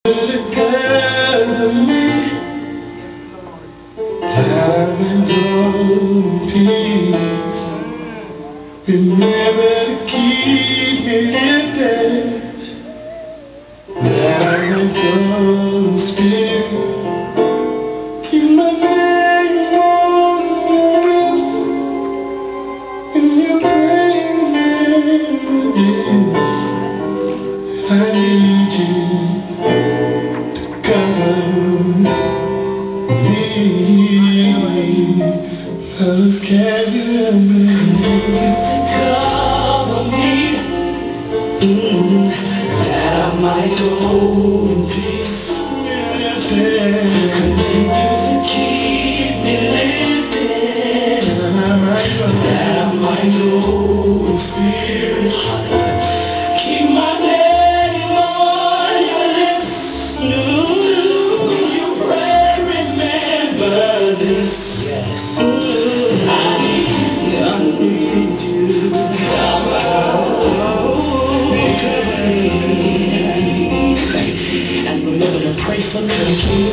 Gather me, that I may grow in peace. Remember to keep me lifted, that I may grow in spirit. Keep my name on your lips, and you pray remember this. I need you. Fellas, can you help me? Cover me, that I might go in peace. Continue to keep me lifted, that I might go in spirit. Keep my name on your lips. When you pray, remember this. I need you. Cover me. And remember to pray for me.